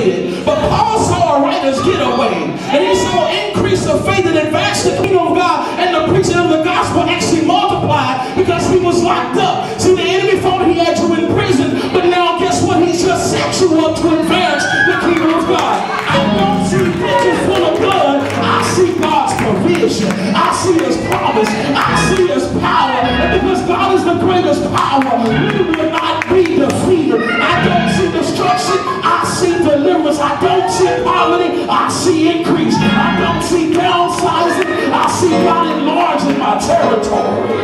anticipated. But Paul saw a writer's getaway, and he saw increase of faith and advance the kingdom of God, and the preaching of the gospel actually multiplied because he was locked up. See, the enemy thought he had you in prison, but now guess what? He's just set you up to advance the kingdom of God. I don't see ditches full of blood. I see God's provision. I see his promise. I see his power. And because God is the greatest power, we will not be defeated. I don't see destruction. I see deliverance. I don't see poverty. I see increase. I don't see downsizing. I see God enlarging my territory.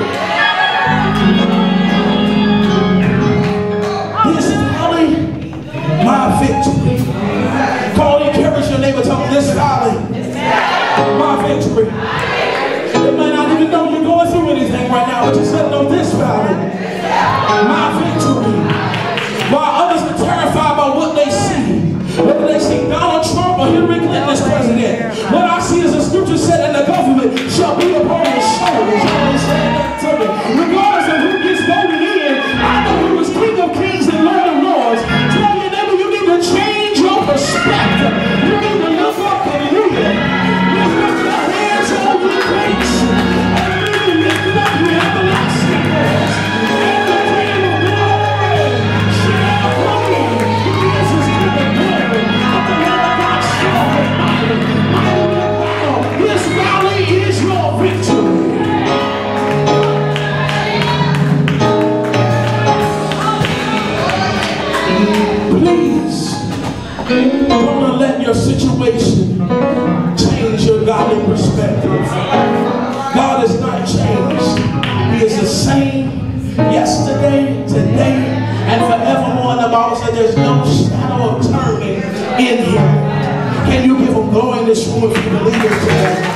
This valley, my victory. Call, encourage your neighbor, tell them, this valley, my victory. They might not even know you're going through anything right now, but just let them know this valley, my victory. While others are terrified by what they see, whether they see Donald Trump or Hillary Clinton as president, what I see is the scripture said, and the government shall be upon his shoulders. Regardless of who gets voted in, I know who is King of Kings and Lord of Lords. Tell your neighbor, you need to change your perspective. You need to look up and live. Lift up your hands over your face and really lift up your everlasting voice. And the King of glory shall come in. This is King of glory. Of the Lord God strong and mighty. Mighty in battle. This valley is your victory. Please, don't let your situation change your godly perspective. God is not changed. He is the same yesterday, today, and forevermore. And the Bible says there's no shadow of turning in him. Can you give him glory in this room if you believe it today?